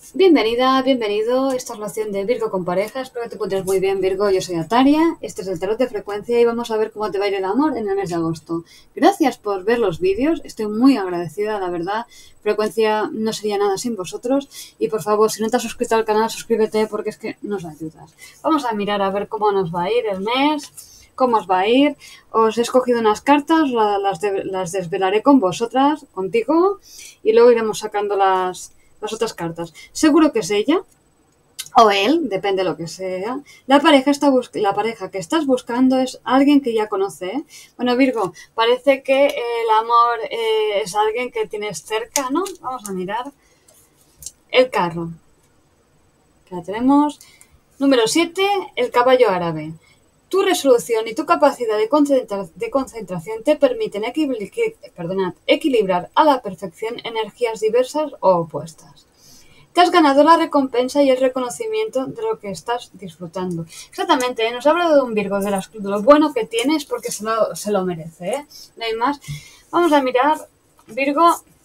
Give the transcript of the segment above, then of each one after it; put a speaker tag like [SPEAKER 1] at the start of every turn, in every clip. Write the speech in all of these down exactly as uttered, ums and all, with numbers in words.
[SPEAKER 1] Bienvenida, bienvenido. Esta es la opción de Virgo con pareja. Espero que te encuentres muy bien, Virgo. Yo soy Ataria. Este es el tarot de frecuencia y vamos a ver cómo te va a ir el amor en el mes de agosto. Gracias por ver los vídeos. Estoy muy agradecida, la verdad. Frecuencia no sería nada sin vosotros. Y por favor, si no te has suscrito al canal, suscríbete porque es que nos ayudas. Vamos a mirar a ver cómo nos va a ir el mes. Cómo os va a ir. Os he escogido unas cartas, las, de, las desvelaré con vosotras, contigo. Y luego iremos sacando las... las otras cartas. Seguro que es ella o él, depende de lo que sea. La pareja, está bus la pareja que estás buscando es alguien que ya conoce. ¿eh? Bueno, Virgo, parece que el amor eh, es alguien que tienes cerca, ¿no? Vamos a mirar. El carro. La tenemos. Número siete, el caballo árabe. Tu resolución y tu capacidad de, concentra de concentración te permiten equil perdonad, equilibrar a la perfección energías diversas o opuestas. Te has ganado la recompensa y el reconocimiento de lo que estás disfrutando. Exactamente, ¿eh? Nos ha hablado de un Virgo, de, las, de lo bueno que tienes porque se lo, se lo merece. ¿eh? No hay más. Vamos a mirar, Virgo,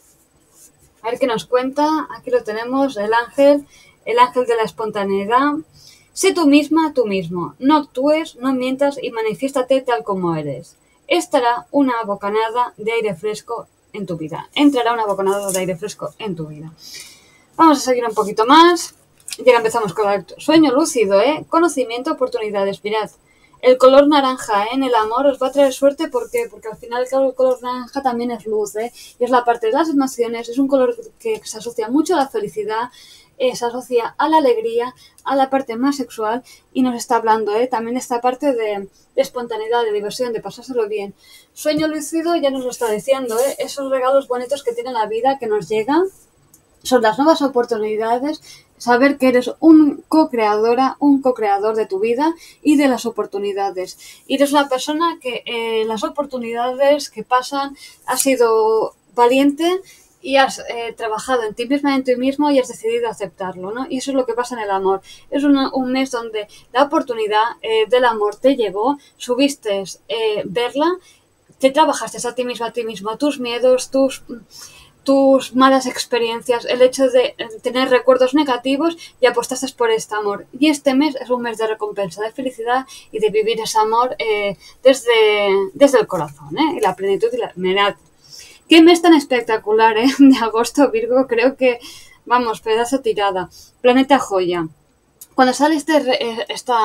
[SPEAKER 1] a ver qué nos cuenta. Aquí lo tenemos, el ángel, el ángel de la espontaneidad. Sé tú misma, tú mismo. No actúes, no mientas y manifiéstate tal como eres. Estará una bocanada de aire fresco en tu vida. Entrará una bocanada de aire fresco en tu vida. Vamos a seguir un poquito más. Ya empezamos con el sueño lúcido, ¿eh? Conocimiento, oportunidades. Mirad, el color naranja ¿eh? en el amor os va a traer suerte. ¿Por qué? Porque al final el color naranja también es luz, ¿eh? Y es la parte de las emociones. Es un color que se asocia mucho a la felicidad. Eh, se asocia a la alegría, a la parte más sexual y nos está hablando ¿eh? también esta parte de, de espontaneidad, de diversión, de pasárselo bien. Sueño lúcido ya nos lo está diciendo, ¿eh? esos regalos bonitos que tiene la vida que nos llegan, son las nuevas oportunidades, saber que eres un co-creadora, un co-creador de tu vida y de las oportunidades. Y eres una persona que eh, las oportunidades que pasan ha sido valiente y has eh, trabajado en ti misma, en ti mismo y has decidido aceptarlo, ¿no? Y eso es lo que pasa en el amor. Es una, un mes donde la oportunidad eh, del amor te llegó, subiste eh, verla, te trabajaste a ti misma, a ti mismo, tus miedos, tus... tus malas experiencias, el hecho de tener recuerdos negativos y apostaste por este amor. Y este mes es un mes de recompensa, de felicidad y de vivir ese amor eh, desde, desde el corazón, ¿eh? Y la plenitud y la... Mirad, qué mes tan espectacular, ¿eh? De agosto, Virgo, creo que, vamos, pedazo tirada. Planeta joya. Cuando sale este, esta...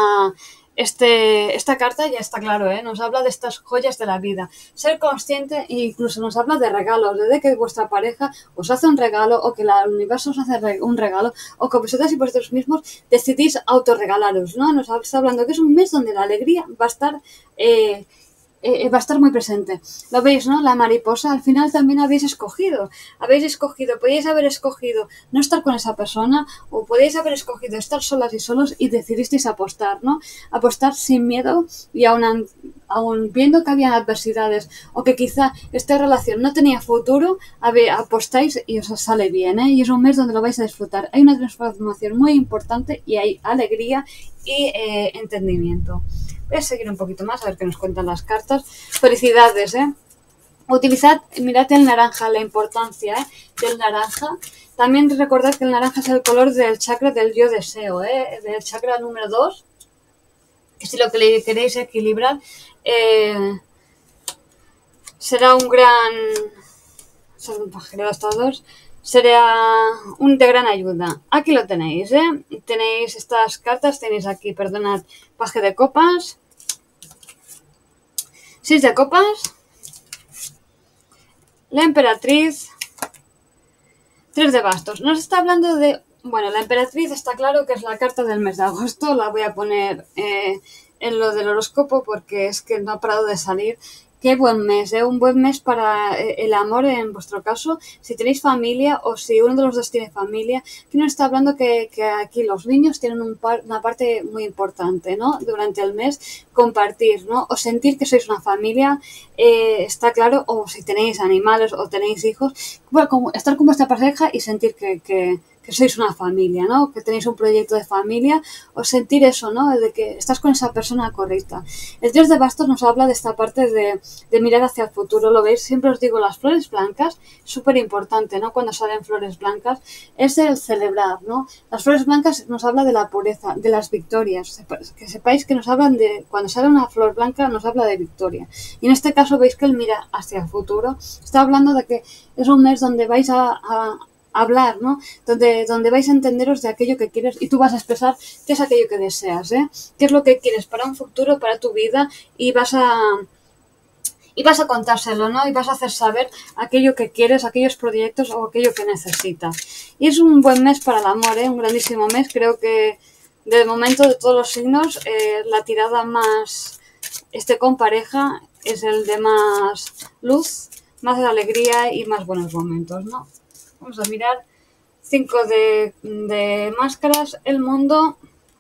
[SPEAKER 1] Este, esta carta ya está claro, ¿eh? Nos habla de estas joyas de la vida. Ser consciente e incluso nos habla de regalos, de que vuestra pareja os hace un regalo o que el universo os hace un regalo o que vosotras y vosotros mismos decidís autorregalaros, ¿no? Nos está hablando que es un mes donde la alegría va a estar... Eh, Eh, va a estar muy presente. Lo veis, ¿no? La mariposa, al final también habéis escogido. Habéis escogido, podéis haber escogido no estar con esa persona o podéis haber escogido estar solas y solos y decidisteis apostar, ¿no? Apostar sin miedo y aún, aún viendo que había adversidades o que quizá esta relación no tenía futuro, apostáis y os sale bien, ¿eh? Y es un mes donde lo vais a disfrutar. Hay una transformación muy importante y hay alegría y eh, entendimiento. Voy a seguir un poquito más, a ver qué nos cuentan las cartas. Felicidades, ¿eh? Utilizad, mirad el naranja, la importancia ¿eh? del naranja. También recordad que el naranja es el color del chakra del yo deseo, ¿eh? Del chakra número dos. Que si lo que le queréis equilibrar, eh, será un gran... Son un pajero hasta dos. Sería un de gran ayuda. Aquí lo tenéis, ¿eh? Tenéis estas cartas, tenéis aquí, perdonad, paje de copas, seis de copas, la emperatriz, tres de bastos. Nos está hablando de... Bueno, la emperatriz está claro que es la carta del mes de agosto. La voy a poner eh, en lo del horóscopo porque es que no ha parado de salir. Qué buen mes, ¿eh? Un buen mes para el amor en vuestro caso. Si tenéis familia o si uno de los dos tiene familia, aquí nos está hablando que, que aquí los niños tienen un par, una parte muy importante, ¿no? Durante el mes, compartir, ¿no? O sentir que sois una familia, eh, está claro, o si tenéis animales o tenéis hijos, bueno, como estar con vuestra pareja y sentir que, que, que sois una familia, ¿no? Que tenéis un proyecto de familia, o sentir eso, ¿no? De que estás con esa persona correcta. El dios de bastos nos habla de esta parte de, de mirar hacia el futuro, ¿lo veis? Siempre os digo, las flores blancas, súper importante, ¿no? Cuando salen flores blancas, es el celebrar, ¿no? Las flores blancas nos habla de la pureza, de las victorias, que sepáis que nos hablan de, cuando sale una flor blanca nos habla de victoria. Y en este caso veis que él mira hacia el futuro, está hablando de que es un mes donde vais a, a hablar, ¿no? Donde, donde vais a entenderos de aquello que quieres y tú vas a expresar qué es aquello que deseas, ¿eh? Qué es lo que quieres para un futuro, para tu vida, y vas a y vas a contárselo, ¿no? Y vas a hacer saber aquello que quieres, aquellos proyectos o aquello que necesitas. Y es un buen mes para el amor, ¿eh? Un grandísimo mes. Creo que de momento de todos los signos eh, la tirada más este con pareja es el de más luz, más alegría y más buenos momentos, ¿no? Vamos a mirar cinco de, de máscaras, el mundo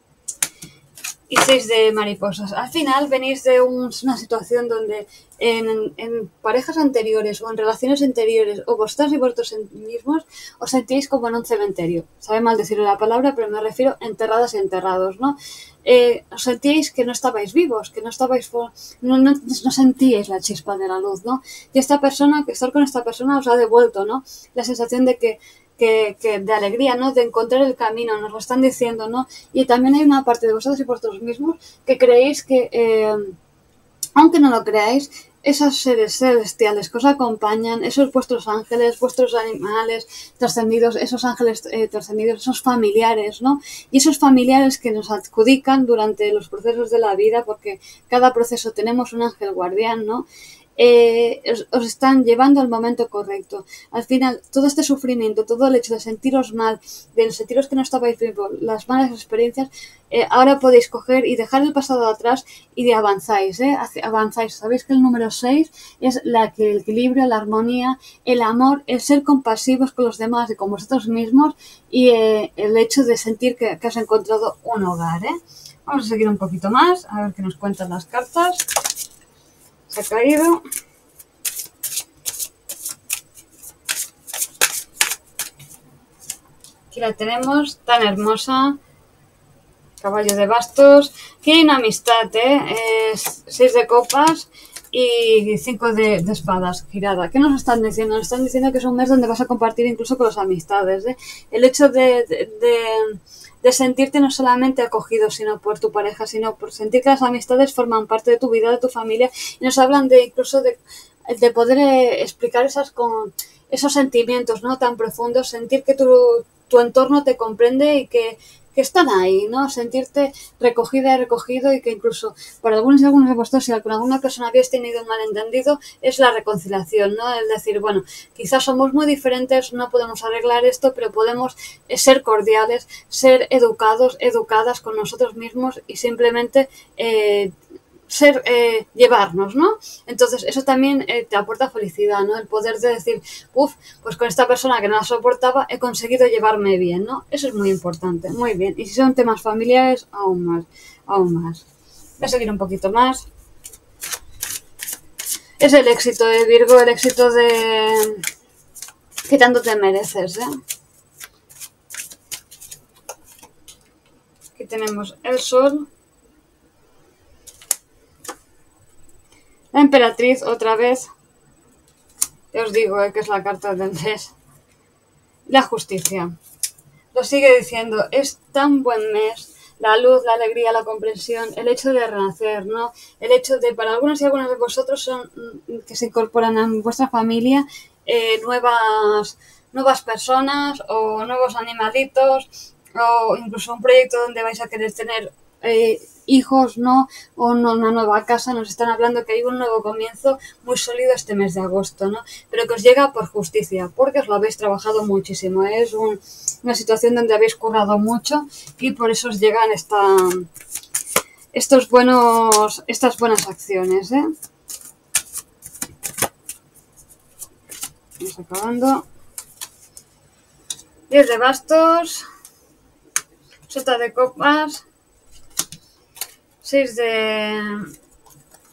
[SPEAKER 1] y seis de mariposas. Al final venís de un, una situación donde en, en parejas anteriores o en relaciones anteriores o vosotras y vosotros mismos os sentíais como en un cementerio. Sabe mal decirle la palabra, pero me refiero a enterradas y enterrados, ¿no? Eh, os sentíais que no estabais vivos, que no estabais, no, no, no sentíais la chispa de la luz, ¿no? Y esta persona, que estar con esta persona os ha devuelto, ¿no? La sensación de que Que, que de alegría, ¿no? De encontrar el camino, nos lo están diciendo, ¿no? Y también hay una parte de vosotros y vosotros mismos que creéis que, eh, aunque no lo creáis, esos seres celestiales que os acompañan, esos vuestros ángeles, vuestros animales trascendidos, esos ángeles eh, trascendidos, esos familiares, ¿no? Y esos familiares que nos adjudican durante los procesos de la vida, porque cada proceso tenemos un ángel guardián, ¿no? Eh, os, os están llevando al momento correcto. Al final, todo este sufrimiento, todo el hecho de sentiros mal, de sentiros que no estabais vivos, las malas experiencias, eh, ahora podéis coger y dejar el pasado atrás y de avanzáis, ¿eh? Avanzáis. Sabéis que el número seis es la, que el equilibrio, la armonía, el amor, el ser compasivos con los demás y con vosotros mismos y eh, el hecho de sentir que, que has encontrado un hogar, ¿eh? Vamos a seguir un poquito más, a ver qué nos cuentan las cartas. Se ha caído. Aquí la tenemos, tan hermosa. Caballo de bastos. Aquí hay una amistad, ¿eh? Es seis de copas y cinco de, de espadas girada. ¿Qué nos están diciendo? Nos están diciendo que es un mes donde vas a compartir incluso con las amistades, ¿eh? El hecho de... de, de de sentirte no solamente acogido sino por tu pareja, sino por sentir que las amistades forman parte de tu vida, de tu familia, y nos hablan de incluso de, de poder eh, explicar esas con esos sentimientos, ¿no? Tan profundos, sentir que tu, tu entorno te comprende y que, que están ahí, ¿no? Sentirte recogida y recogido, y que incluso para algunos y algunos de vosotros, si con alguna persona habéis tenido un malentendido, es la reconciliación, ¿no? El decir, bueno, quizás somos muy diferentes, no podemos arreglar esto, pero podemos ser cordiales, ser educados, educadas con nosotros mismos y simplemente eh, ser, eh, llevarnos, ¿no? Entonces eso también eh, te aporta felicidad, ¿no? El poder de decir, uff, pues con esta persona que no la soportaba he conseguido llevarme bien, ¿no? Eso es muy importante, muy bien. Y si son temas familiares, aún más, aún más. Voy a seguir un poquito más. Es el éxito de Virgo, el éxito de... que tanto te mereces, ¿eh? Aquí tenemos el sol. La emperatriz, otra vez. Ya os digo eh, que es la carta del mes. La justicia. Lo sigue diciendo, es tan buen mes. La luz, la alegría, la comprensión, el hecho de renacer, ¿no? El hecho de, para algunos y algunas de vosotros son que se incorporan a vuestra familia eh, nuevas, nuevas personas o nuevos animalitos o incluso un proyecto donde vais a querer tener eh, hijos, ¿no? O no, una nueva casa. Nos están hablando que hay un nuevo comienzo muy sólido este mes de agosto, ¿no? Pero que os llega por justicia, porque os lo habéis trabajado muchísimo. ¿eh? Es un, una situación donde habéis currado mucho y por eso os llegan esta, estos buenos, estas buenas acciones, ¿eh? Vamos acabando. diez de bastos, sota de copas, seis de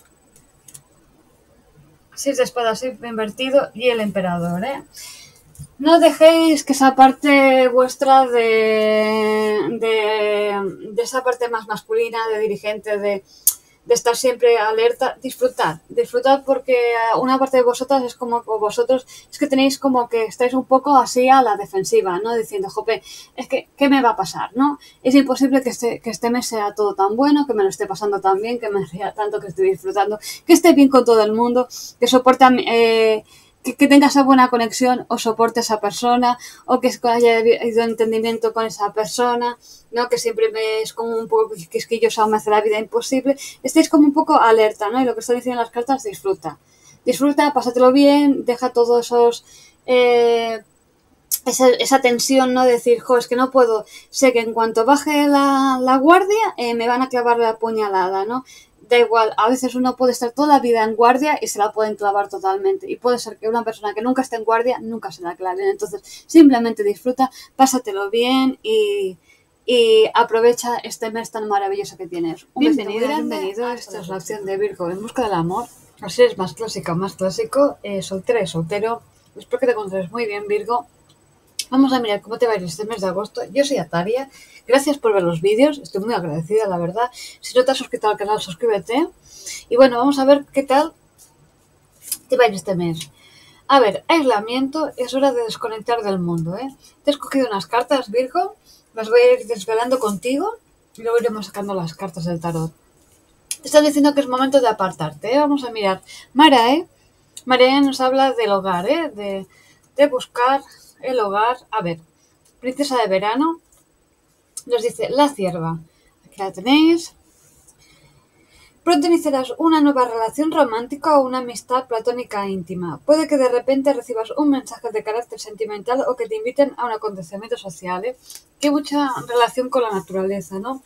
[SPEAKER 1] seis de espadas invertido y el emperador, ¿eh? No dejéis que esa parte vuestra de, de, de esa parte más masculina, de dirigente, de, de estar siempre alerta, disfrutad, disfrutad porque una parte de vosotras es como vosotros, es que tenéis como que estáis un poco así a la defensiva, ¿no? Diciendo, jope, es que, ¿qué me va a pasar, no? Es imposible que este, que este mes sea todo tan bueno, que me lo esté pasando tan bien, que me ría tanto, que esté disfrutando, que esté bien con todo el mundo, que soporte, eh, que, que tenga esa buena conexión o soporte a esa persona, o que haya habido entendimiento con esa persona, ¿no? Que siempre me es como un poco quisquillosa o me hace la vida imposible. Estáis como un poco alerta, ¿no? Y lo que están diciendo las cartas, disfruta. Disfruta, pásatelo bien, deja todos esos... Eh, esa, esa tensión, ¿no? De decir, jo, es que no puedo, sé que en cuanto baje la, la guardia, eh, me van a clavar la puñalada, ¿no? Da igual, a veces uno puede estar toda la vida en guardia y se la pueden clavar totalmente. Y puede ser que una persona que nunca esté en guardia, nunca se la claven. Entonces, simplemente disfruta, pásatelo bien y, y aprovecha este mes tan maravilloso que tienes. Un bienvenido, bienvenido. Esta es la acción de Virgo en busca del amor. Así es más clásica, más clásico, eh, soltera y soltero. Espero que te encuentres muy bien, Virgo. Vamos a mirar cómo te va a ir este mes de agosto. Yo soy Ataria. Gracias por ver los vídeos. Estoy muy agradecida, la verdad. Si no te has suscrito al canal, suscríbete. Y bueno, vamos a ver qué tal te va a ir este mes. A ver, aislamiento. Es hora de desconectar del mundo, ¿eh? Te he escogido unas cartas, Virgo. Las voy a ir desvelando contigo. Y luego iremos sacando las cartas del tarot. Te están diciendo que es momento de apartarte, ¿eh? Vamos a mirar. Marae. Marae nos habla del hogar, ¿eh? De, de buscar... el hogar. A ver, princesa de verano, nos dice la cierva. Aquí la tenéis. Pronto iniciarás una nueva relación romántica o una amistad platónica íntima. Puede que de repente recibas un mensaje de carácter sentimental o que te inviten a un acontecimiento social, ¿eh? Que hay mucha relación con la naturaleza, ¿no?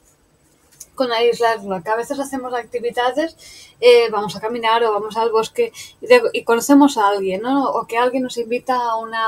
[SPEAKER 1] Con aislarla, que a veces hacemos actividades, eh, vamos a caminar o vamos al bosque y, de, y conocemos a alguien, ¿no? O que alguien nos invita a una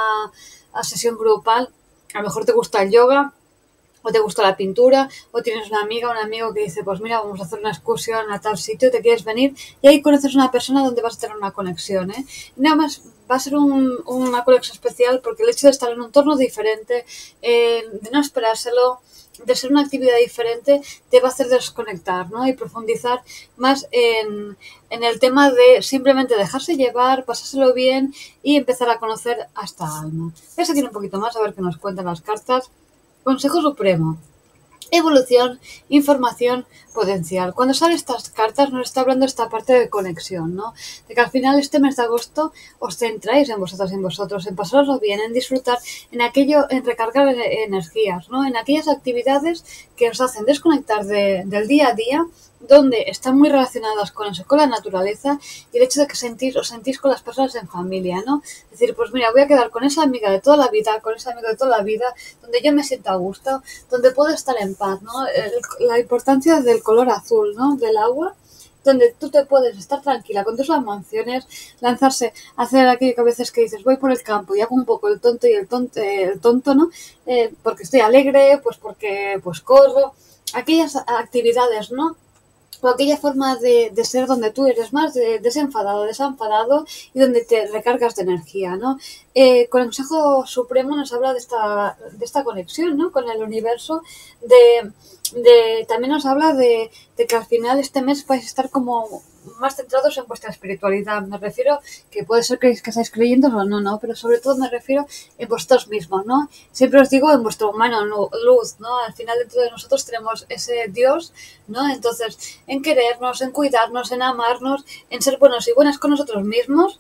[SPEAKER 1] a sesión grupal. A lo mejor te gusta el yoga o te gusta la pintura o tienes una amiga o un amigo que dice, pues mira, vamos a hacer una excursión a tal sitio, te quieres venir, y ahí conoces a una persona donde vas a tener una conexión, ¿eh? Y nada más va a ser un, una conexión especial porque el hecho de estar en un entorno diferente, eh, de no esperárselo, de ser una actividad diferente, te va a hacer desconectar, ¿no? Y profundizar más en, en el tema de simplemente dejarse llevar, pasárselo bien y empezar a conocer a esta alma. Voy a seguir un poquito más a ver qué nos cuentan las cartas. Consejo Supremo. Evolución, información, potencial. Cuando salen estas cartas nos está hablando esta parte de conexión, ¿no? De que al final este mes de agosto os centráis en vosotras y en vosotros, en pasaroslo bien, en disfrutar, en aquello, en recargar energías, ¿no? En aquellas actividades que os hacen desconectar de, del día a día, donde están muy relacionadas con eso, con la naturaleza y el hecho de que sentís, os sentís con las personas en familia, ¿no? Es decir, pues mira, voy a quedar con esa amiga de toda la vida, con ese amigo de toda la vida, donde yo me siento a gusto, donde puedo estar en paz, ¿no? El, la importancia del color azul, ¿no? Del agua, donde tú te puedes estar tranquila con tus emociones, lanzarse, hacer aquello que a veces que dices, voy por el campo y hago un poco el tonto y el tonto, eh, el tonto ¿no? Eh, porque estoy alegre, pues porque pues corro, aquellas actividades, ¿no? O aquella forma de, de ser donde tú eres más de, desenfadado, desenfadado y donde te recargas de energía, ¿no? Eh, Consejo Supremo nos habla de esta, de esta conexión, ¿no? Con el universo, de, de también nos habla de, de que al final este mes vais a estar como más centrados en vuestra espiritualidad. Me refiero que puede ser que, que estáis creyendo o no, no, pero sobre todo me refiero en vosotros mismos, ¿no? Siempre os digo en vuestro humano luz, ¿no? Al final dentro de nosotros tenemos ese Dios, ¿no? Entonces, en querernos, en cuidarnos, en amarnos, en ser buenos y buenas con nosotros mismos.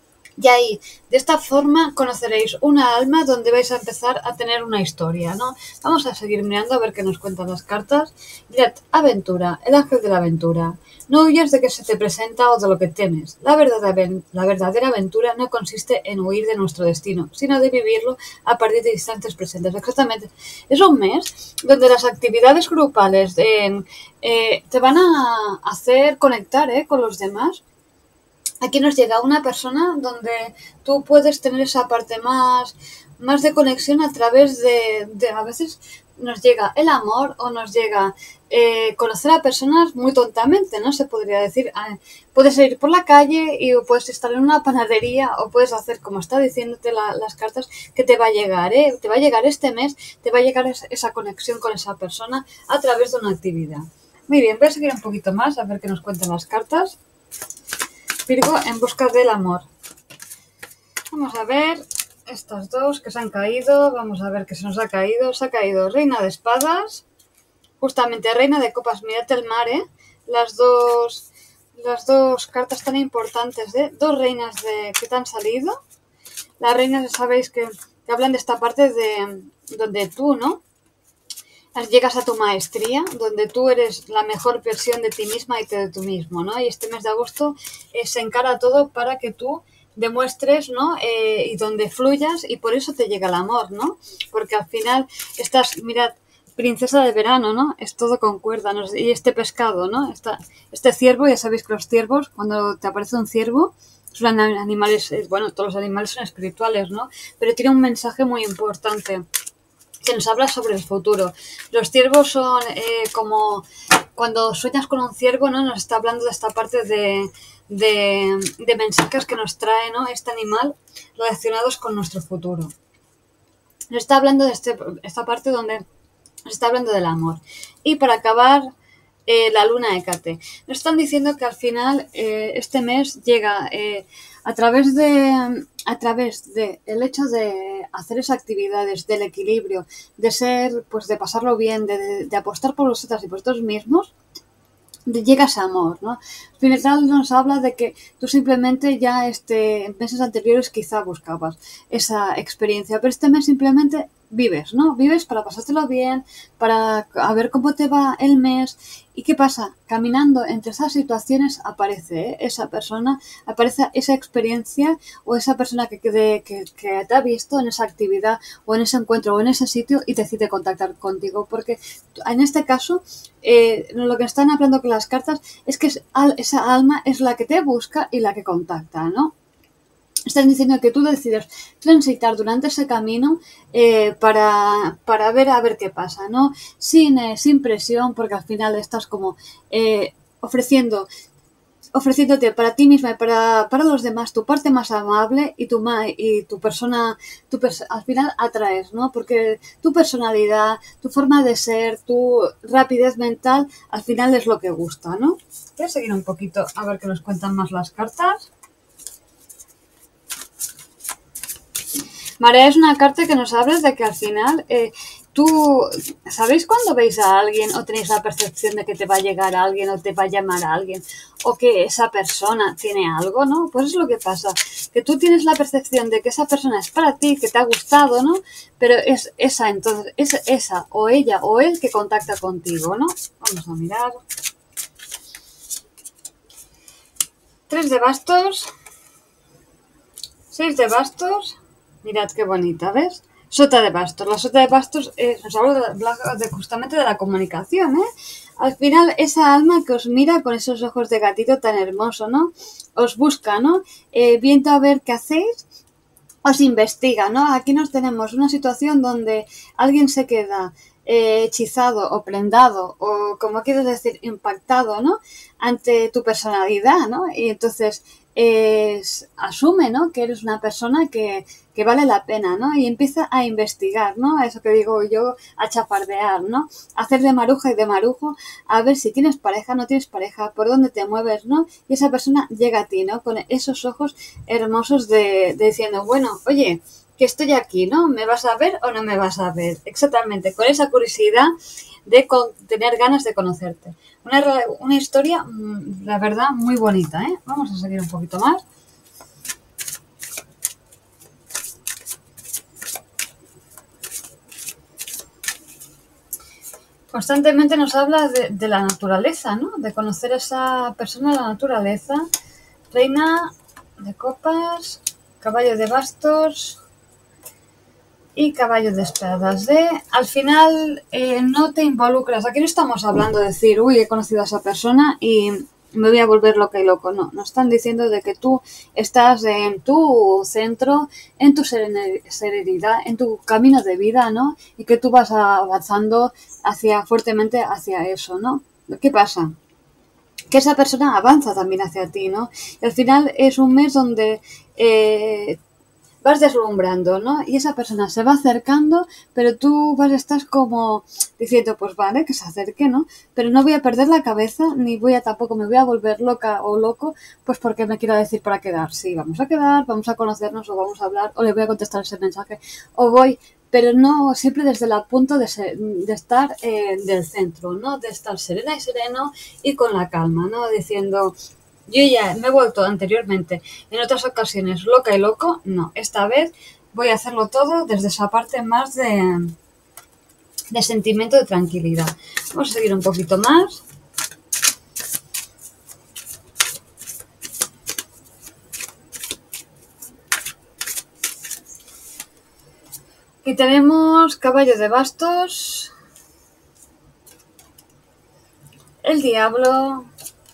[SPEAKER 1] Y ahí, de esta forma, conoceréis una alma donde vais a empezar a tener una historia, ¿no? Vamos a seguir mirando a ver qué nos cuentan las cartas. Mirad, aventura, el ángel de la aventura. No huyas de que se te presenta o de lo que temes. La verdadera, la verdadera aventura no consiste en huir de nuestro destino, sino de vivirlo a partir de instantes presentes. Exactamente. Es un mes donde las actividades grupales eh, eh, te van a hacer conectar eh, con los demás. Aquí nos llega una persona donde tú puedes tener esa parte más, más de conexión a través de, de a veces nos llega el amor o nos llega eh, conocer a personas muy tontamente, ¿no? Se podría decir, eh, puedes ir por la calle y puedes estar en una panadería o puedes hacer, como está diciéndote la, las cartas, que te va a llegar, ¿eh? Te va a llegar este mes, te va a llegar esa, esa conexión con esa persona a través de una actividad. Muy bien, voy a seguir un poquito más a ver qué nos cuentan las cartas. Virgo en busca del amor. Vamos a ver estas dos que se han caído. Vamos a ver qué se nos ha caído. Se ha caído Reina de Espadas. Justamente Reina de Copas. Mirad el mar, ¿eh? Las dos, las dos cartas tan importantes, ¿eh? Dos reinas de que te han salido. Las reinas, sabéis que, que hablan de esta parte de donde tú, ¿no? Llegas a tu maestría, donde tú eres la mejor versión de ti misma y de tú mismo, ¿no? Y este mes de agosto eh, se encara todo para que tú demuestres, ¿no? Eh, y donde fluyas, y por eso te llega el amor, ¿no? Porque al final estás, mirad, princesa de verano, ¿no? Es todo con cuerda, ¿no? Y este pescado, ¿no? Esta, este ciervo, ya sabéis que los ciervos, cuando te aparece un ciervo, son animales, bueno, todos los animales son espirituales, ¿no? Pero tiene un mensaje muy importante que nos habla sobre el futuro. Los ciervos son eh, como cuando sueñas con un ciervo, ¿no? Nos está hablando de esta parte de, de, de mensajes que nos trae, ¿no? Este animal relacionados con nuestro futuro. Nos está hablando de este, esta parte donde nos está hablando del amor. Y para acabar, eh, la luna Hécate. Nos están diciendo que al final eh, este mes llega eh, a través de a través de el hecho de hacer esas actividades, del equilibrio, de ser, pues de pasarlo bien, de, de, de apostar por vosotras y por vosotros mismos, de, llega ese amor, ¿no? Al final nos habla de que tú simplemente ya este, en meses anteriores quizá buscabas esa experiencia, pero este mes simplemente vives, ¿no? Vives para pasártelo bien, para a ver cómo te va el mes. ¿Y qué pasa? Caminando entre esas situaciones aparece ¿eh? esa persona, aparece esa experiencia o esa persona que, que, que, que te ha visto en esa actividad o en ese encuentro o en ese sitio y decide contactar contigo. Porque en este caso, eh, lo que están hablando con las cartas es que esa alma es la que te busca y la que contacta, ¿no? Están diciendo que tú decides transitar durante ese camino eh, para, para ver a ver qué pasa, ¿no? Sin, eh, sin presión, porque al final estás como eh, ofreciendo, ofreciéndote para ti misma y para, para los demás tu parte más amable y tu, y tu persona, tu pers al final atraes, ¿no? Porque tu personalidad, tu forma de ser, tu rapidez mental, al final es lo que gusta, ¿no? Voy a seguir un poquito a ver qué nos cuentan más las cartas. Marea es una carta que nos habla de que al final eh, tú, ¿sabéis cuando veis a alguien o tenéis la percepción de que te va a llegar a alguien o te va a llamar a alguien o que esa persona tiene algo, ¿no? Pues es lo que pasa, que tú tienes la percepción de que esa persona es para ti, que te ha gustado, ¿no? Pero es esa, entonces, es esa o ella o él que contacta contigo, ¿no? Vamos a mirar. Tres de bastos. Seis de bastos. Mirad qué bonita, ¿ves? Sota de bastos. La sota de bastos eh, nos habla de, de, justamente de la comunicación, ¿eh? Al final, esa alma que os mira con esos ojos de gatito tan hermoso, ¿no? Os busca, ¿no? Eh, viendo a ver qué hacéis, os investiga, ¿no? Aquí nos tenemos una situación donde alguien se queda eh, hechizado o prendado o, como quieres decir, impactado, ¿no? Ante tu personalidad, ¿no? Y entonces eh, asume, ¿no? Que eres una persona que, que vale la pena, ¿no? Y empieza a investigar, ¿no? Eso que digo yo, a chafardear, ¿no? A hacer de maruja y de marujo, a ver si tienes pareja, no tienes pareja, por dónde te mueves, ¿no? Y esa persona llega a ti, ¿no? Con esos ojos hermosos de, de diciendo, bueno, oye, que estoy aquí, ¿no? ¿Me vas a ver o no me vas a ver? Exactamente, con esa curiosidad de con, tener ganas de conocerte. Una, una historia, la verdad, muy bonita, ¿eh? Vamos a seguir un poquito más. Constantemente nos habla de, de la naturaleza, ¿no? De conocer a esa persona de la naturaleza. Reina de copas, caballo de bastos y caballo de espadas. De, al final, eh, no te involucras. Aquí no estamos hablando de decir, uy, he conocido a esa persona y, me voy a volver loca y loco. No, nos están diciendo de que tú estás en tu centro, en tu serenidad, en tu camino de vida, ¿no? Y que tú vas avanzando hacia fuertemente hacia eso, ¿no? ¿Qué pasa? Que esa persona avanza también hacia ti, ¿no? Y al final es un mes donde eh, vas deslumbrando, ¿no? Y esa persona se va acercando, pero tú vas, estás como diciendo, pues vale, que se acerque, ¿no? Pero no voy a perder la cabeza, ni voy a tampoco me voy a volver loca o loco, pues porque me quiero decir para quedar. Sí, vamos a quedar, vamos a conocernos o vamos a hablar, o le voy a contestar ese mensaje, o voy, pero no siempre desde el punto de, ser, de estar eh, del centro, ¿no? De estar serena y sereno y con la calma, ¿no? Diciendo... Yo ya me he vuelto anteriormente en otras ocasiones loca y loco. No, esta vez voy a hacerlo todo desde esa parte más de, de sentimiento de tranquilidad. Vamos a seguir un poquito más. Y tenemos caballo de bastos, el diablo,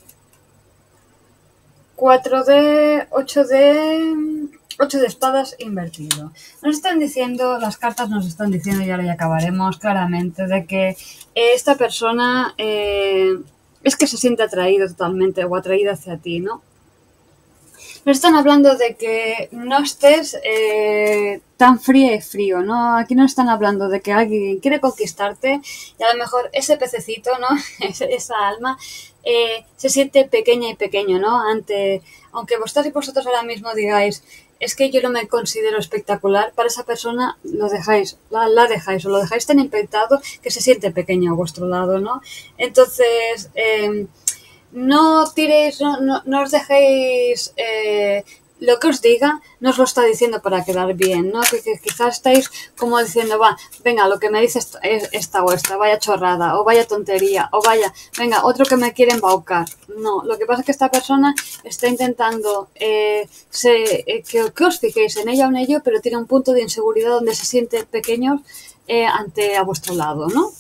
[SPEAKER 1] cuatro de, ocho de, ocho de espadas invertido. Nos están diciendo, las cartas nos están diciendo, y ahora ya acabaremos claramente, de que esta persona eh, es que se siente atraído totalmente o atraída hacia ti, ¿no? Nos están hablando de que no estés eh, tan fría y frío, ¿no? Aquí nos están hablando de que alguien quiere conquistarte y a lo mejor ese pececito, ¿no? Esa alma eh, se siente pequeña y pequeño, ¿no? Ante, aunque vosotros y vosotros ahora mismo digáis, es que yo no me considero espectacular, para esa persona lo dejáis, la, la dejáis o lo dejáis tan impactado que se siente pequeño a vuestro lado, ¿no? Entonces... Eh, no tiréis, no, no, no os dejéis eh, lo que os diga, no os lo está diciendo para quedar bien, ¿no? Que, que quizás estáis como diciendo, va, venga, lo que me dice esta, esta o esta, vaya chorrada, o vaya tontería, o vaya, venga, otro que me quiere embaucar. No, lo que pasa es que esta persona está intentando eh, se, eh, que, que os fijéis en ella o en ello, pero tiene un punto de inseguridad donde se siente pequeño eh, ante a vuestro lado, ¿no?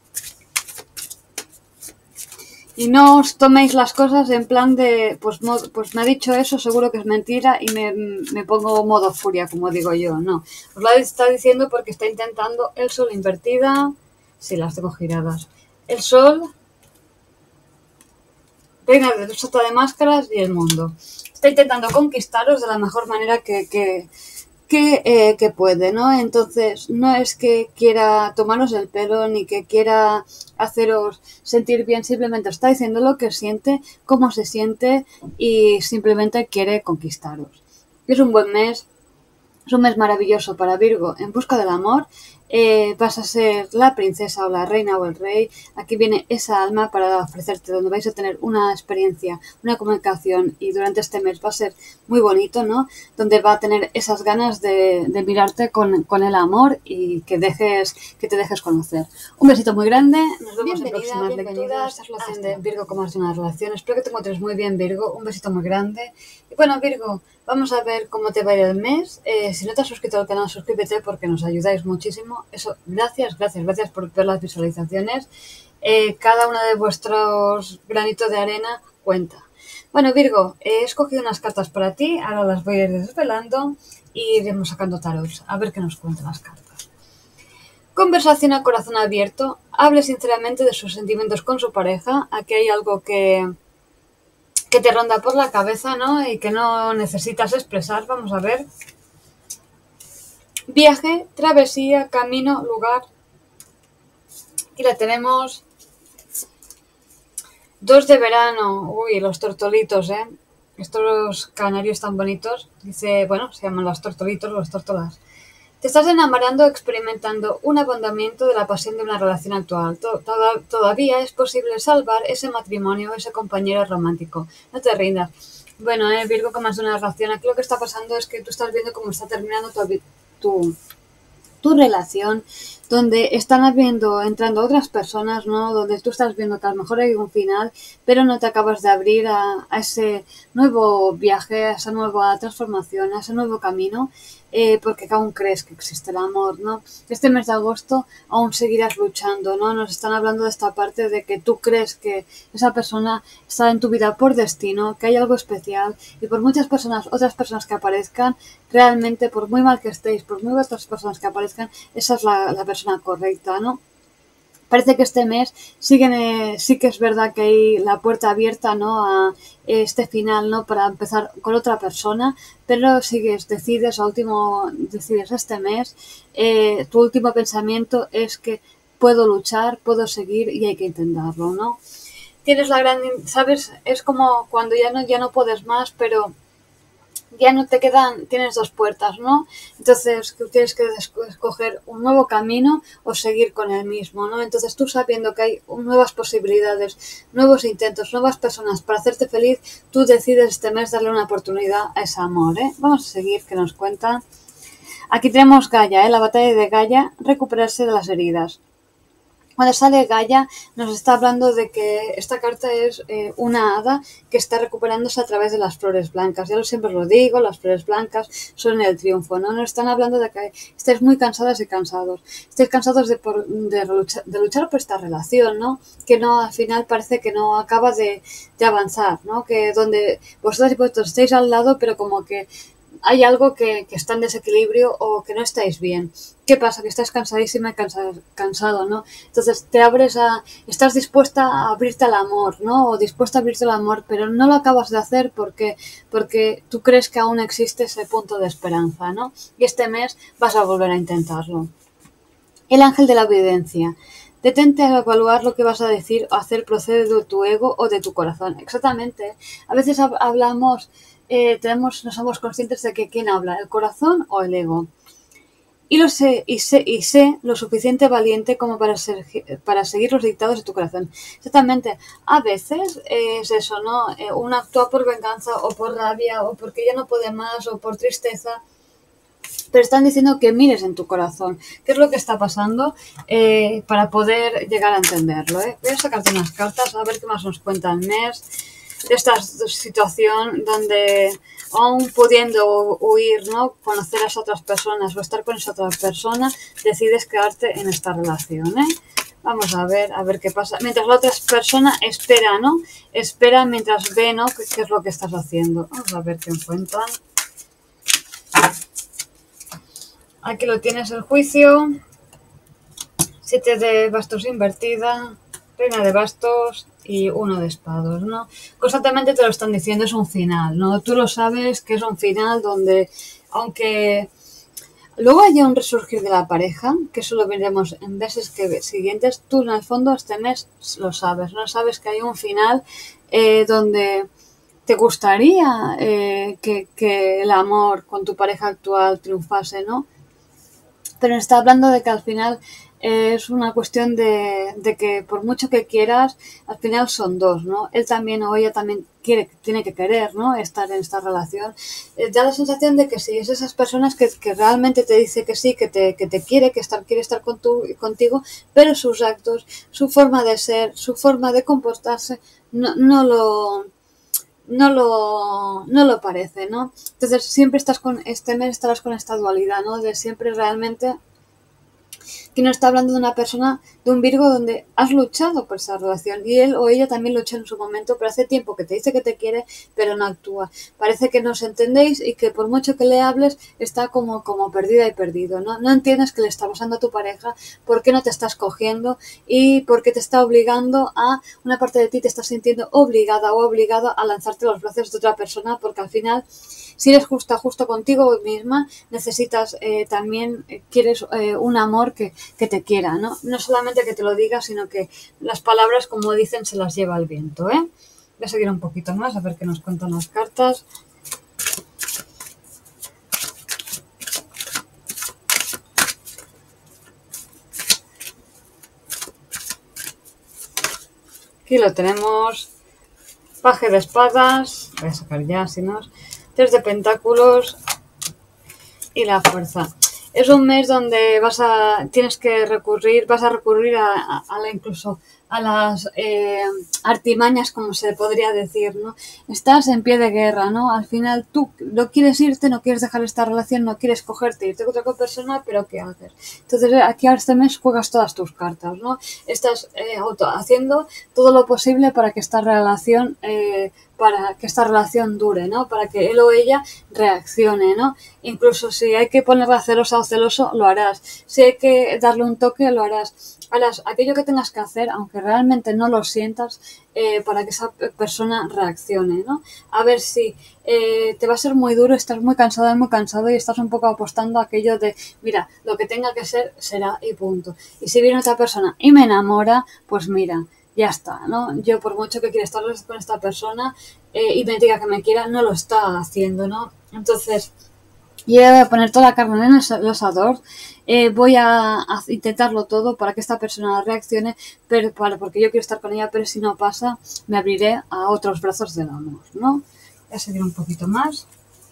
[SPEAKER 1] Y no os toméis las cosas en plan de, pues, mod, pues me ha dicho eso, seguro que es mentira y me, me pongo modo furia, como digo yo. No, os lo está diciendo porque está intentando el sol invertida. Sí, las tengo giradas. El sol, reina de sota de máscaras y el mundo. Está intentando conquistaros de la mejor manera que... que Que, eh, que puede, ¿no? Entonces, no es que quiera tomaros el pelo ni que quiera haceros sentir bien, simplemente os está diciendo lo que siente, cómo se siente y simplemente quiere conquistaros. Es un buen mes, es un mes maravilloso para Virgo en busca del amor. Eh, vas a ser la princesa o la reina o el rey. Aquí viene esa alma para ofrecerte, donde vais a tener una experiencia, una comunicación y durante este mes va a ser muy bonito, ¿no? Donde va a tener esas ganas de, de mirarte con, con el amor y que dejes que te dejes conocer. Un besito muy grande. Nos vemos en próximas lecturas. Esta es la relación de Virgo como es una relación. Espero que te encuentres muy bien, Virgo. Un besito muy grande. Y bueno, Virgo, vamos a ver cómo te va a ir el mes. Eh, si no te has suscrito al canal, suscríbete porque nos ayudáis muchísimo. Eso, gracias, gracias, gracias por ver las visualizaciones. Eh, cada uno de vuestros granitos de arena cuenta. Bueno, Virgo, he escogido unas cartas para ti. Ahora las voy a ir desvelando y iremos sacando tarots. A ver qué nos cuentan las cartas. Conversación a corazón abierto. Hable sinceramente de sus sentimientos con su pareja. Aquí hay algo que... que te ronda por la cabeza, ¿no? Y que no necesitas expresar. Vamos a ver. Viaje, travesía, camino, lugar. Y la tenemos. Dos de verano. Uy, los tortolitos, ¿eh? Estos canarios tan bonitos. Dice, bueno, se llaman los tortolitos, los tórtolas. Te estás enamorando, experimentando un abundamiento de la pasión de una relación actual. Todavía es posible salvar ese matrimonio, ese compañero romántico. No te rindas. Bueno, eh, Virgo, como es una relación, aquí lo que está pasando es que tú estás viendo cómo está terminando tu, tu, tu relación. donde están habiendo, entrando otras personas, ¿no? Donde tú estás viendo que a lo mejor hay un final, pero no te acabas de abrir a, a ese nuevo viaje, a esa nueva transformación, a ese nuevo camino, eh, porque aún crees que existe el amor, ¿no? Este mes de agosto aún seguirás luchando, ¿no? Nos están hablando de esta parte de que tú crees que esa persona está en tu vida por destino, que hay algo especial, y por muchas personas, otras personas que aparezcan, realmente, por muy mal que estéis, por muy otras personas que aparezcan, esa es la, la persona correcta, ¿no? Parece que este mes siguen, eh, sí que es verdad que hay la puerta abierta, ¿no? A este final, ¿no? Para empezar con otra persona, pero sigues, decides, a último, decides este mes, eh, tu último pensamiento es que puedo luchar, puedo seguir y hay que intentarlo, ¿no? Tienes la gran, ¿sabes? Es como cuando ya no, ya no puedes más, pero ya no te quedan, tienes dos puertas, ¿no? Entonces tienes que escoger un nuevo camino o seguir con el mismo, ¿no? Entonces tú sabiendo que hay nuevas posibilidades, nuevos intentos, nuevas personas para hacerte feliz, tú decides este mes darle una oportunidad a ese amor, ¿eh? Vamos a seguir, que nos cuenta. Aquí tenemos Gaia, ¿eh? La batalla de Gaia, recuperarse de las heridas. Cuando sale Gaia nos está hablando de que esta carta es eh, una hada que está recuperándose a través de las flores blancas. Ya lo siempre lo digo, las flores blancas son el triunfo, ¿no? Nos están hablando de que estáis muy cansadas y cansados. Estáis cansados de, por, de, luchar, de luchar por esta relación, ¿no? Que no, al final parece que no acaba de, de avanzar, ¿no? Que donde vosotros y vosotros estáis al lado, pero como que hay algo que, que está en desequilibrio o que no estáis bien. ¿Qué pasa? Que estás cansadísima y cansado, cansado, ¿no? Entonces te abres a... estás dispuesta a abrirte al amor, ¿no? O dispuesta a abrirte al amor, pero no lo acabas de hacer porque, porque tú crees que aún existe ese punto de esperanza, ¿no? Y este mes vas a volver a intentarlo. El ángel de la evidencia. Detente a evaluar lo que vas a decir o hacer procede de tu ego o de tu corazón. Exactamente. A veces hablamos... Eh, tenemos, no somos conscientes de que quién habla, el corazón o el ego. Y lo sé, y sé, y sé lo suficiente valiente como para, ser, para seguir los dictados de tu corazón. Exactamente. A veces eh, es eso, ¿no? Eh, uno actúa por venganza o por rabia o porque ya no puede más o por tristeza. Pero están diciendo que mires en tu corazón qué es lo que está pasando eh, para poder llegar a entenderlo, ¿eh? Voy a sacarte unas cartas a ver qué más nos cuenta el mes de esta situación donde aún pudiendo huir, ¿no? Conocer a esas otras personas o estar con esa otra persona, decides quedarte en esta relación, ¿eh? Vamos a ver, a ver qué pasa. Mientras la otra persona espera, ¿no? Espera mientras ve, ¿no? ¿Qué, qué es lo que estás haciendo? Vamos a ver qué encuentran. Aquí lo tienes, el juicio. Siete de bastos invertida. Reina de bastos y uno de espados, ¿no? Constantemente te lo están diciendo, es un final, ¿no? Tú lo sabes que es un final donde, aunque luego haya un resurgir de la pareja, que eso lo veremos en meses que, siguientes, tú en el fondo este mes lo sabes, ¿no? Sabes que hay un final eh, donde te gustaría eh, que, que el amor con tu pareja actual triunfase, ¿no? Pero está hablando de que al final eh, es una cuestión de, de que por mucho que quieras, al final son dos, ¿no? Él también o ella también quiere, tiene que querer, ¿no? Estar en esta relación. Eh, da la sensación de que sí, es esas personas que, que realmente te dice que sí, que te, que te quiere, que estar, quiere estar con tu, contigo, pero sus actos, su forma de ser, su forma de comportarse, no, no lo... no lo, no lo parece, ¿no? Entonces siempre estás con, este mes estarás con esta dualidad, ¿no? De siempre realmente que no está hablando de una persona, de un Virgo donde has luchado por esa relación y él o ella también luchó en su momento, pero hace tiempo que te dice que te quiere, pero no actúa. Parece que no os entendéis y que por mucho que le hables está como, como perdida y perdido, ¿no? No entiendes que le está pasando a tu pareja, por qué no te estás cogiendo y por qué te está obligando a, una parte de ti te está sintiendo obligada o obligada a lanzarte los brazos de otra persona, porque al final, si eres justa, justo contigo misma, necesitas eh, también, eh, quieres eh, un amor que, que te quiera, ¿no? No solamente que te lo diga, sino que las palabras, como dicen, se las lleva el viento, ¿eh? Voy a seguir un poquito más, a ver qué nos cuentan las cartas. Aquí lo tenemos. Paje de espadas. Voy a sacar ya, si no. Tres de pentáculos. Y la fuerza. es un mes donde vas a, tienes que recurrir, vas a recurrir a, a, a la incluso a las eh, artimañas, como se podría decir, ¿no? Estás en pie de guerra, ¿no? Al final tú no quieres irte, no quieres dejar esta relación, no quieres cogerte, irte con otra persona, pero ¿qué haces? Entonces aquí ahora este mes juegas todas tus cartas, ¿no? Estás eh, auto, haciendo todo lo posible para que esta relación eh, para que esta relación dure, ¿no? Para que él o ella reaccione, ¿no? Incluso si hay que ponerla celosa o celoso, lo harás. Si hay que darle un toque, lo harás. Harás aquello que tengas que hacer, aunque realmente no lo sientas, eh, para que esa persona reaccione, ¿no? A ver si eh, te va a ser muy duro, estás muy cansada, muy cansado y estás un poco apostando a aquello de, mira, lo que tenga que ser, será y punto. Y si viene otra persona y me enamora, pues mira, ya está, ¿no? Yo por mucho que quiera estar con esta persona eh, y me diga que me quiera, no lo está haciendo, ¿no? Entonces, yo voy a poner toda la carne en el asador, eh, voy a, a intentarlo todo para que esta persona reaccione, pero para, porque yo quiero estar con ella, pero si no pasa, me abriré a otros brazos del amor, ¿no? Voy a seguir un poquito más.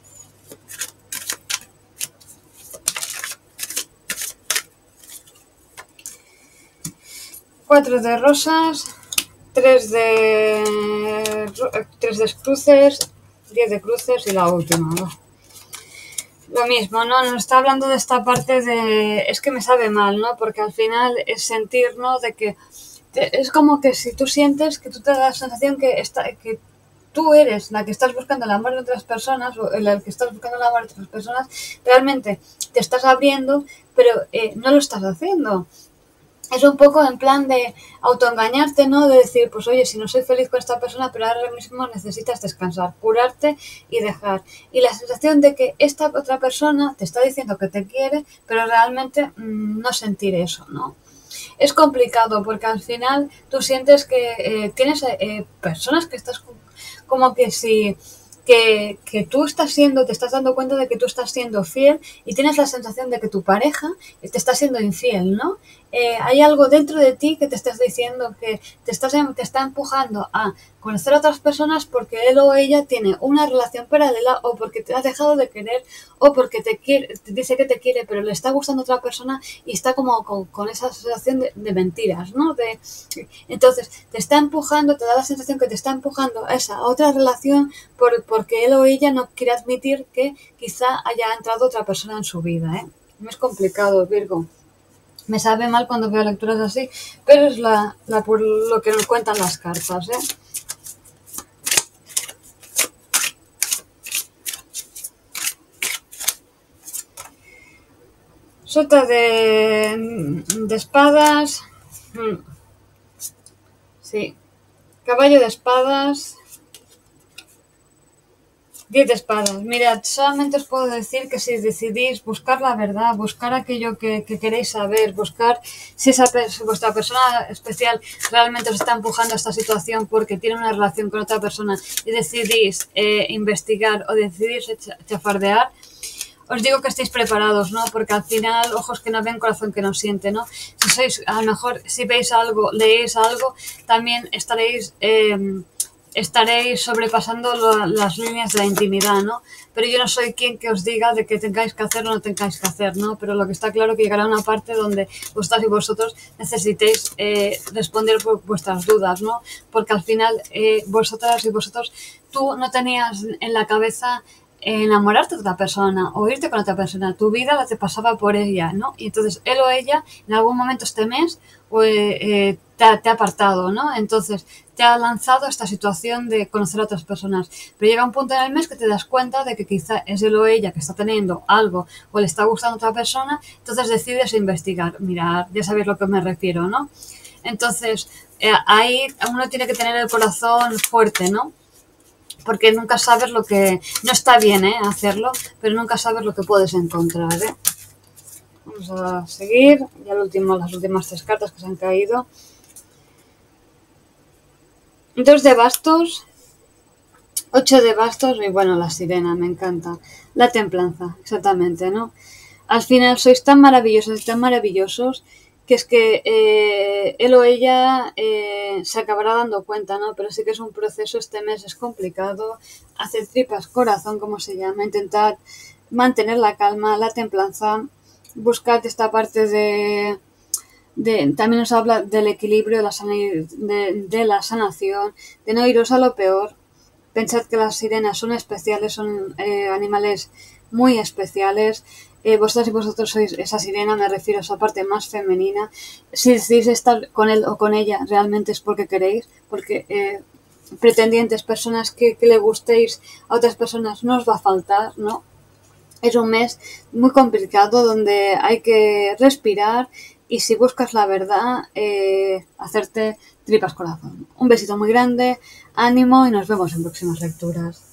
[SPEAKER 1] Cuatro de rosas, tres de tres de cruces, diez de cruces y la última, ¿no? Lo mismo, ¿no? Nos está hablando de esta parte de... Es que me sabe mal, ¿no? Porque al final es sentir, ¿no? De que... Te, es como que si tú sientes que tú te das la sensación que, está, que tú eres la que estás buscando el amor de otras personas, o el que estás buscando el amor de otras personas, realmente te estás abriendo, pero eh, no lo estás haciendo. Es un poco en plan de autoengañarte, ¿no? De decir, pues oye, si no soy feliz con esta persona, pero ahora mismo necesitas descansar, curarte y dejar. Y la sensación de que esta otra persona te está diciendo que te quiere, pero realmente mmm, no sentir eso, ¿no? Es complicado porque al final tú sientes que eh, tienes eh, personas que estás como que si... Que, que tú estás siendo, te estás dando cuenta de que tú estás siendo fiel y tienes la sensación de que tu pareja te está siendo infiel, ¿no? Eh, hay algo dentro de ti que te estás diciendo que te, estás, te está empujando a conocer a otras personas porque él o ella tiene una relación paralela o porque te has dejado de querer o porque te quiere, te dice que te quiere pero le está gustando a otra persona y está como con, con esa sensación de, de mentiras, ¿no? De, entonces te está empujando, te da la sensación que te está empujando a esa otra relación por, porque él o ella no quiere admitir que quizá haya entrado otra persona en su vida, ¿eh? No es complicado, Virgo. Me sabe mal cuando veo lecturas así, pero es la, la por lo que nos cuentan las cartas, ¿eh? Sota de, de espadas. Sí. Caballo de espadas. Diez de espadas. Mirad, solamente os puedo decir que si decidís buscar la verdad, buscar aquello que, que queréis saber, buscar si esa si vuestra persona especial realmente os está empujando a esta situación porque tiene una relación con otra persona y decidís eh, investigar o decidís chafardear, os digo que estéis preparados, ¿no? Porque al final, ojos que no ven, corazón que no siente, ¿no? Si sois, a lo mejor, si veis algo, leéis algo, también estaréis... Eh, estaréis sobrepasando lo, las líneas de la intimidad, ¿no? Pero yo no soy quien que os diga de que tengáis que hacer o no tengáis que hacer, ¿no? Pero lo que está claro es que llegará una parte donde vosotras y vosotros necesitéis eh, responder por vuestras dudas, ¿no? Porque al final eh, vosotras y vosotros, tú no tenías en la cabeza enamorarte de otra persona o irte con otra persona, tu vida la te pasaba por ella, ¿no? Y entonces él o ella en algún momento este mes eh, te, ha, te ha apartado, ¿no? Entonces te ha lanzado esta situación de conocer a otras personas, pero llega un punto en el mes que te das cuenta de que quizá es él o ella que está teniendo algo o le está gustando a otra persona, entonces decides investigar, mirar, ya sabéis a lo que me refiero, ¿no? Entonces eh, ahí uno tiene que tener el corazón fuerte, ¿no? Porque nunca sabes lo que... No está bien, ¿eh? Hacerlo, pero nunca sabes lo que puedes encontrar, ¿eh? Vamos a seguir. Ya el último, las últimas tres cartas que se han caído. Dos de bastos. Ocho de bastos. Y bueno, la sirena, me encanta. La templanza, exactamente, ¿no? Al final sois tan maravillosos y tan maravillosos que es que eh, él o ella eh, se acabará dando cuenta, ¿no? Pero sí que es un proceso, este mes es complicado, hacer tripas corazón, como se llama, intentar mantener la calma, la templanza, buscad esta parte de, de también nos habla del equilibrio, de la, sani- de, de la sanación, de no iros a lo peor. Pensad que las sirenas son especiales, son eh, animales muy especiales. Eh, vosotras y vosotros sois esa sirena, me refiero a esa parte más femenina. Si decidís estar con él o con ella, realmente es porque queréis, porque eh, pretendientes, personas que, que le gustéis a otras personas no os va a faltar, ¿no? Es un mes muy complicado donde hay que respirar y si buscas la verdad, eh, hacerte tripas corazón. Un besito muy grande, ánimo y nos vemos en próximas lecturas.